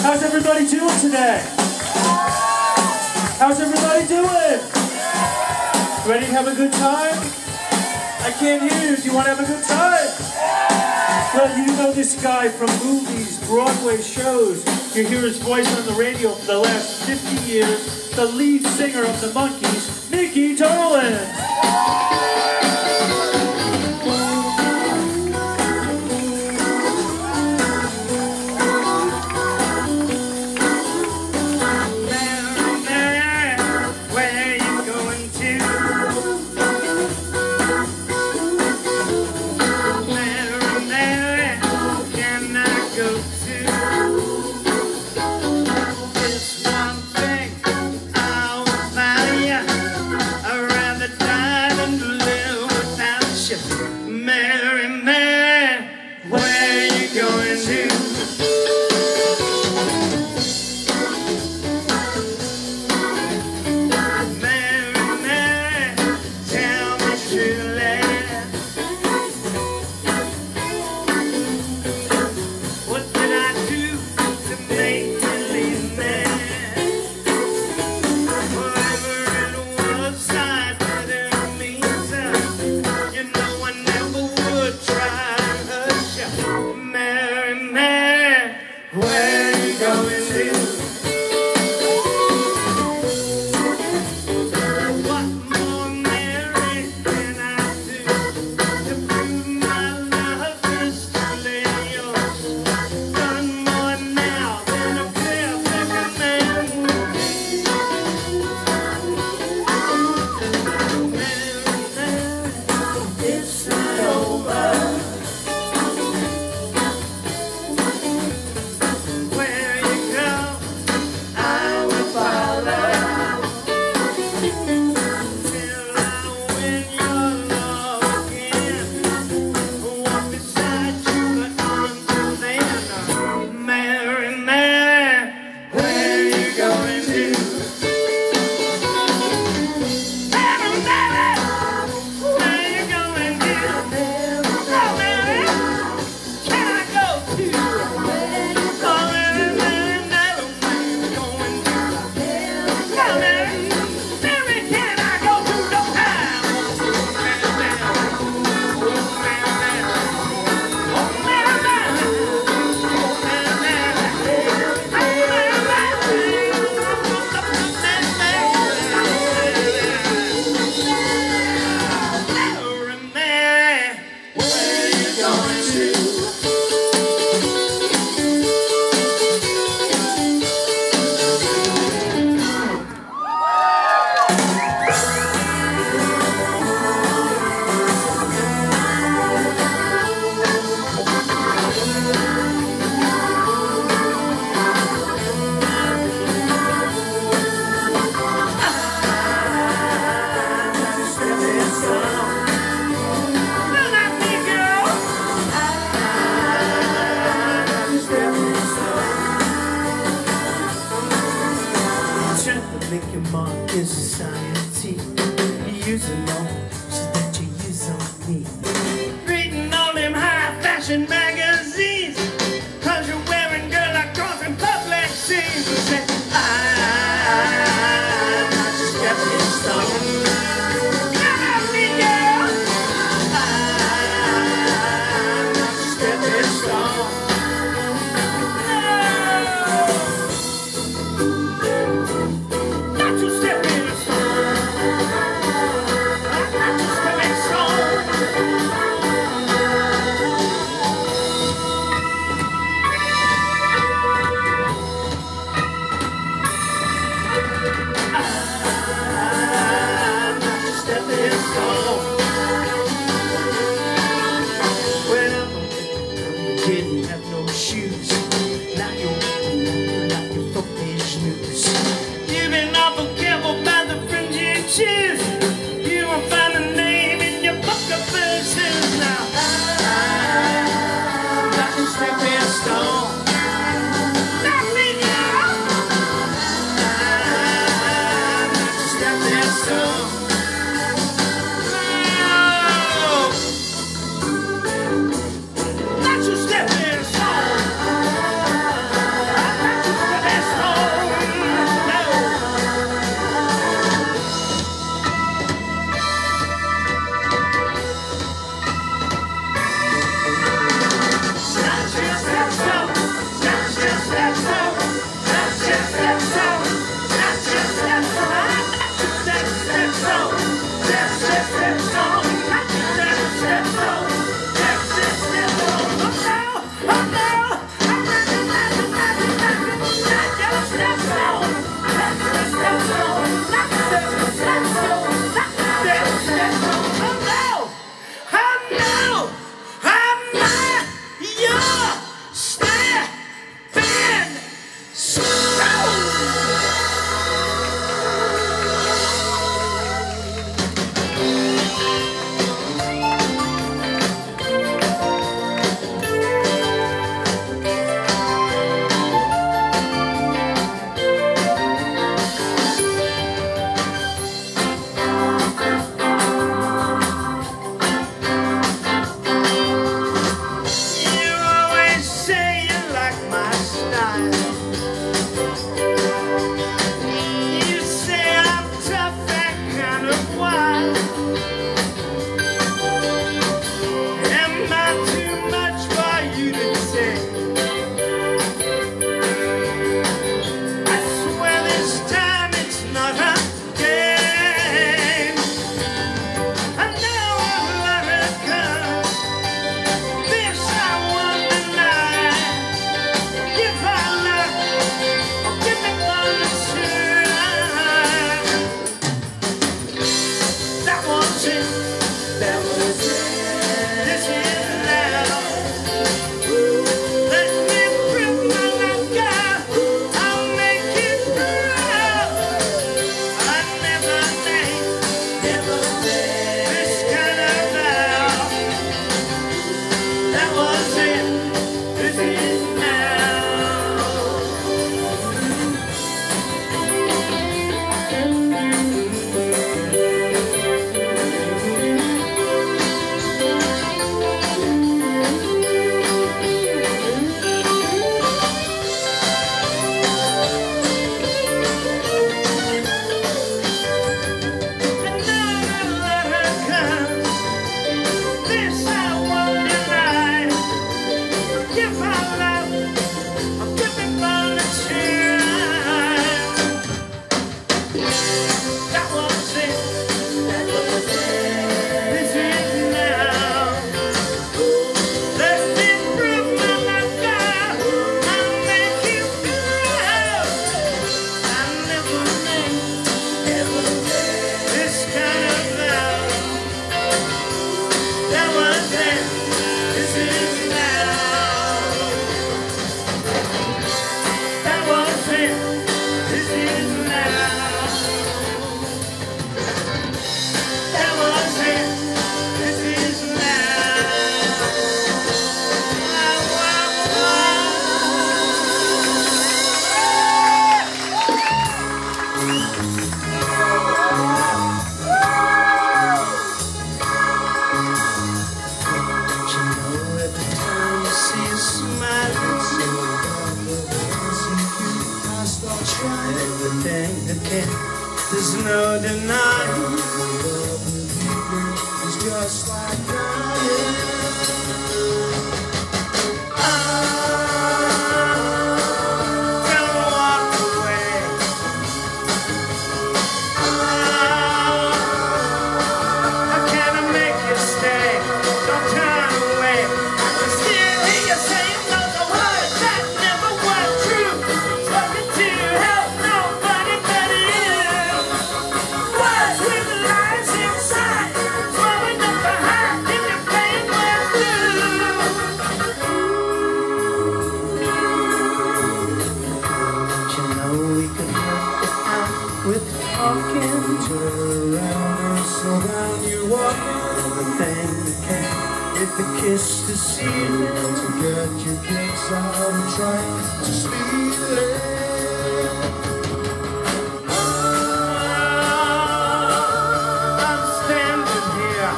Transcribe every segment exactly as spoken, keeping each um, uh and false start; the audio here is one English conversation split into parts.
How's everybody doing today? How's everybody doing? Ready to have a good time? I can't hear you. Do you want to have a good time? Well, you know this guy from movies, Broadway shows. You hear his voice on the radio for the last fifty years. The lead singer of the Monkees, Mickey Dolenz. Make your mark in society. Use it all so that you use on me. Reading all them high fashion magazines, cause you're wearing girl like crossing public scenes. You say, I'm not just stepping stone. Come at me, girl. I'm not just stepping stone. Didn't have no shoes. Now you're like your foot is news. You've been awful careful about the friends you choose. You won't find a name in your book of verses now. I'm not a stepping stone. Not me now. I'm not a stepping stone. Not your stepping stone. it, there's no denying. It's just like crying. With talking, turn around and slow down, you're walking. the thing that can hit the kiss to seal it. To get your kicks out and trying to steal it. I'm standing here,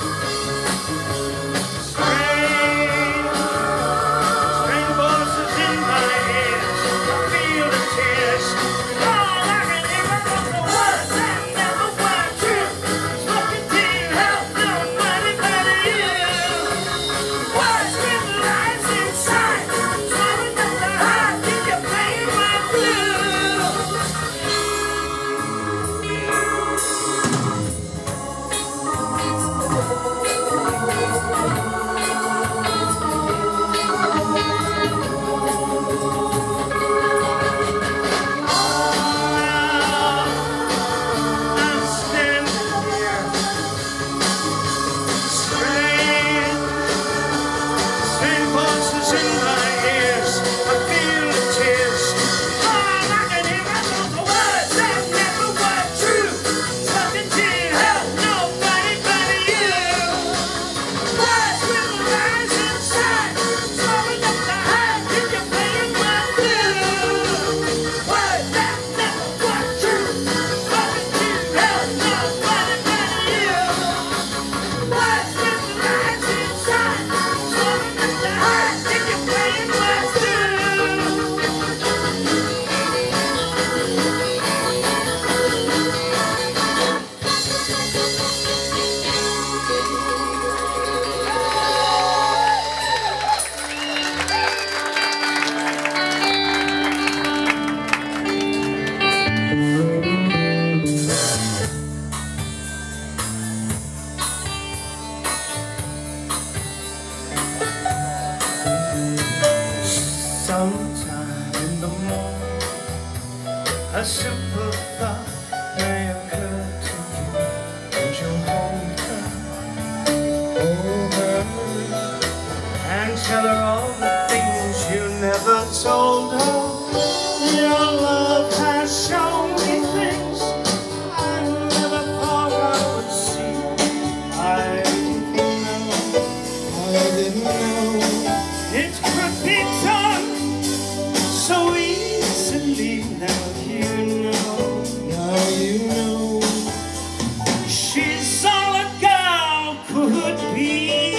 strange, strange voices in my ears. I feel the tears. All I can hear are the words that never were true. Spoken to you, help nobody but you. Words with lies inside, swallowing up the heart. Think you're playing my blue. I'm standing here, strange, strange voices in my ears. I feel the tears. All I can hear are the words that never were true. Spoken to you, help nobody but you. Words with lies inside, swallowing up the heart. Think you're playing my blue. Words that never were true. Spoken to you, help nobody but you. Words with lies inside, swallowing up the heart. Think you're playing my blue. Sometime in the morning, a simple thought may occur to you, and you'll hold her, hold her, and tell her all the things you never told her. Your love has shown me things I never thought I would see. I didn't know, I didn't know. it could be done so easily. Now you know, Now you know. she's all a girl could be.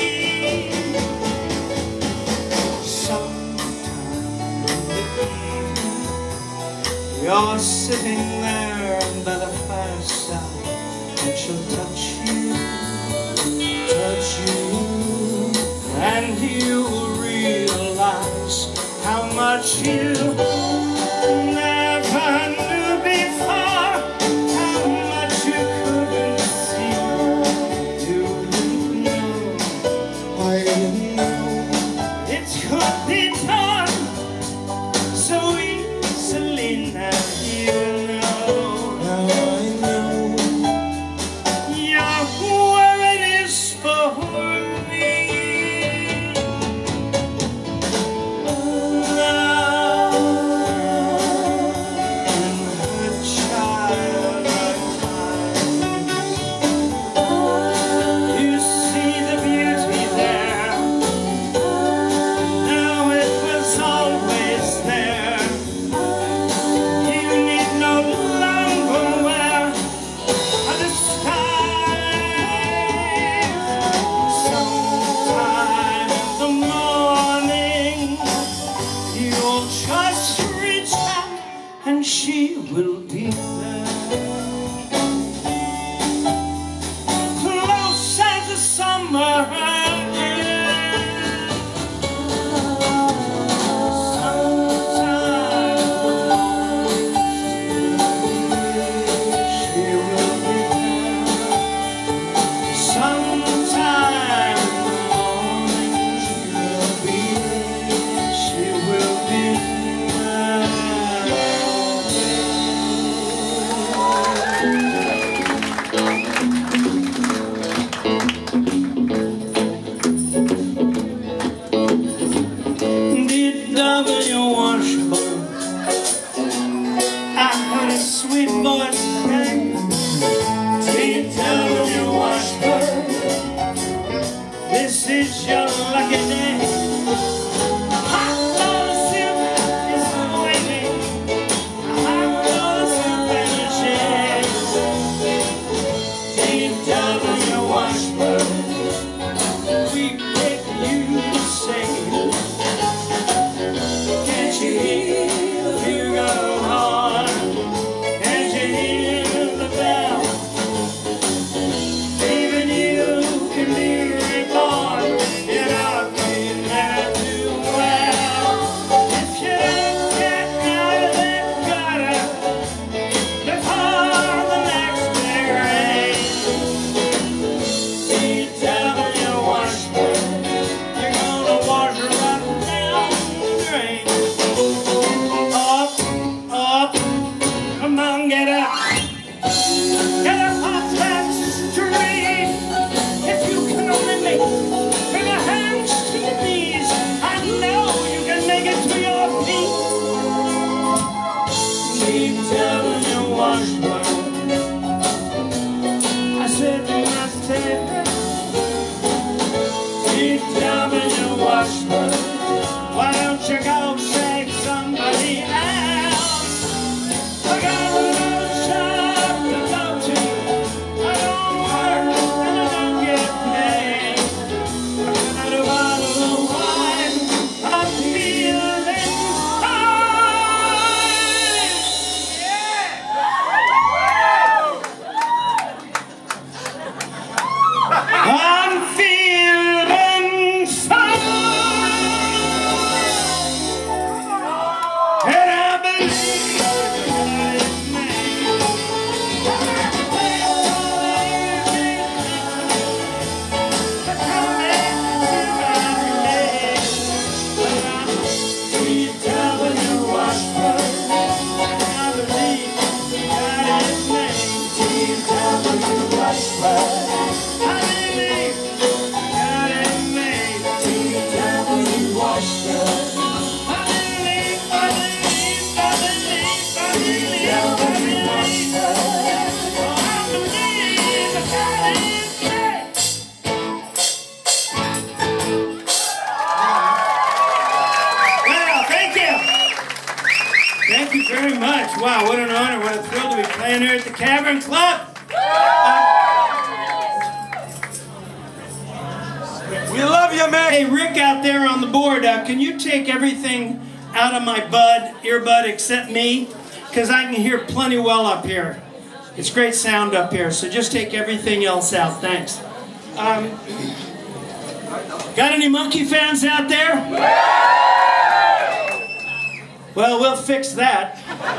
Sometime in the evening, you're sitting there by the fireside, and she'll touch you, touch you, and you will realize how much you never knew before, how much you couldn't see. Do you know I didn't know. it could be done so easily? Now you know. Now I know. You're where it is for me. Now, in her childlike eyes, you see the beauty there. Now it was very much. Wow, what an honor, what a thrill to be playing here at the Cavern Club. We love you, man. Hey, Rick out there on the board, uh, can you take everything out of my bud, earbud except me? Because I can hear plenty well up here. It's great sound up here, so just take everything else out. Thanks. Um, got any Monkey fans out there? Well, we'll fix that.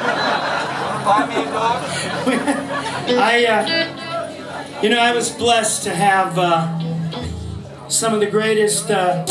I, uh, you know, I was blessed to have uh, some of the greatest, uh,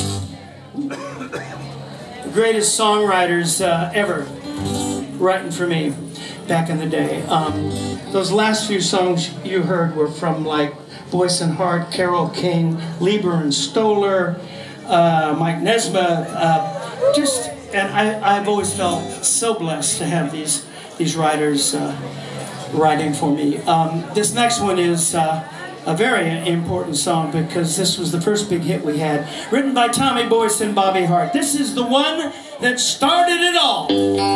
greatest songwriters uh, ever writing for me back in the day. Um, those last few songs you heard were from like Boyce and Hart, Carole King, Lieber and Stoller, uh, Mike Nesmith, uh, just, and I, I've always felt so blessed to have these these writers uh, writing for me. Um, this next one is uh, a very important song because this was the first big hit we had, written by Tommy Boyce and Bobby Hart. This is the one that started it all.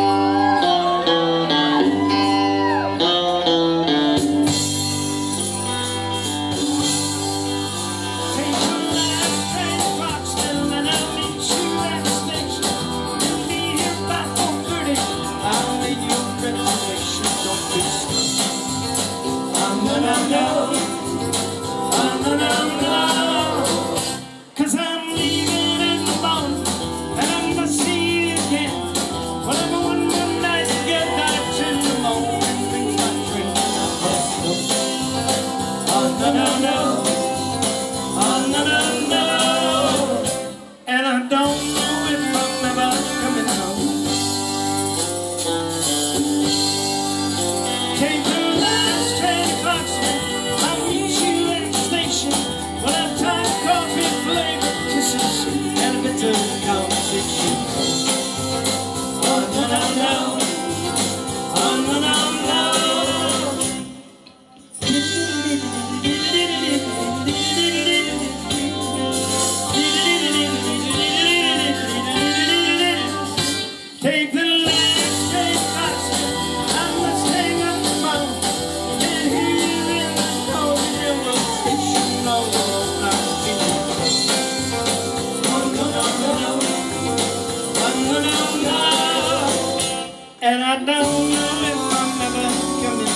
And I don't know if I'm ever coming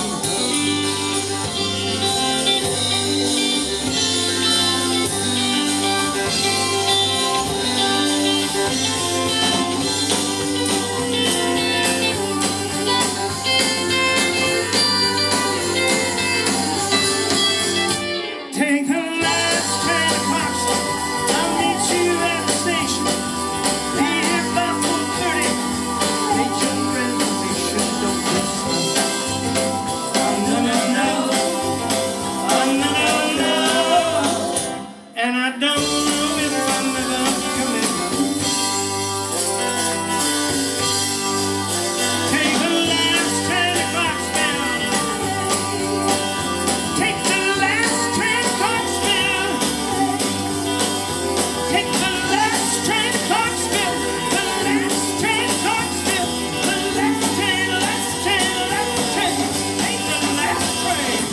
Take the last train to Clarkston. I'll meet you at the station. Be here by four thirty. Make your reservation, don't miss me. Oh, no, no, no. Oh, no, no, no. And I don't know if I'm ever coming home. Take the last train to Clarkston. Take the last train to Clarkston. Take the last train to Clarkston. The last train to Clarkston. The last train, last train, last train. Take the last train.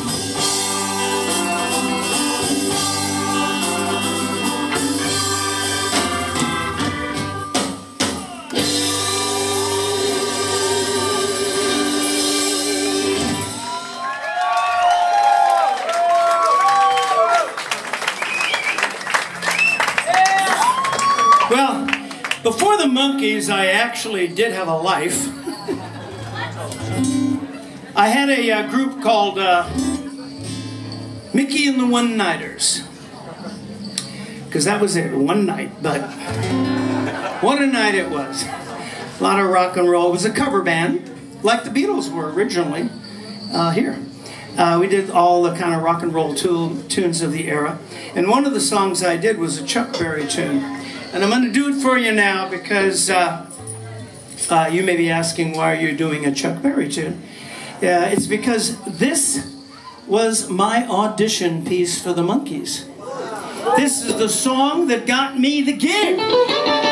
Well, before the Monkees, I actually did have a life. I had a uh, group called uh, Mickey and the One-Nighters. Because that was it, one night, but what a night it was. A lot of rock and roll. It was a cover band, like the Beatles were originally uh, here. Uh, we did all the kind of rock and roll tool, tunes of the era. And one of the songs I did was a Chuck Berry tune. And I'm going to do it for you now because uh, uh, you may be asking, why are you doing a Chuck Berry tune? Yeah, it's because this was my audition piece for the Monkees. This is the song that got me the gig.